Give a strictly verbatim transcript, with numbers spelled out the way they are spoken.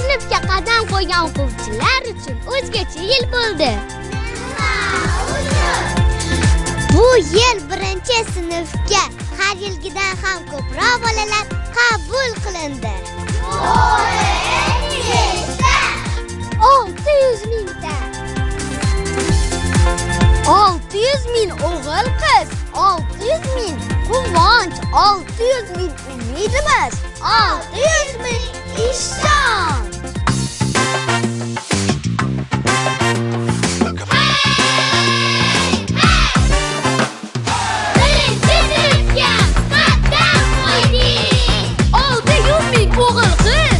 sinfga qadam qo'ygan o'quvchilar uchun o'zgacha yil bo'ldi. Bu yil birinchi sinfga har yilgidan ham ko'proq bolalar qabul qilindi. olti yuz mingta. olti yuz ming o'g'il qiz, olti yuz ming quvonch, olti yuz ming umidimiz, olti yuz ming ishon. Birinchi sinfga qadam qo'ydik. olti yuz ming o'g'il qiz,